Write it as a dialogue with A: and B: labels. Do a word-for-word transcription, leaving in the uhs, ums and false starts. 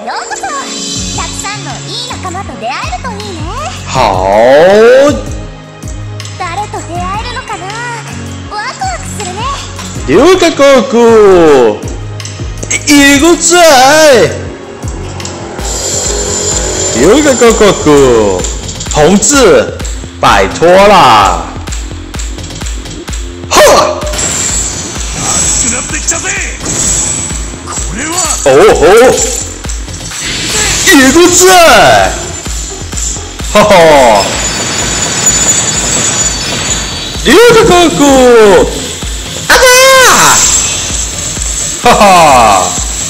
A: ようこそ。たくさんのいい仲間と出会えるといいね。
B: 好。
A: 誰と出会えるのかな、ワクワクするね。
B: 刘个哥哥，一个在。刘个哥哥，同志，拜托啦！哈！哦吼！一个在，哈哈！刘个哥哥，啊哈！哈哈！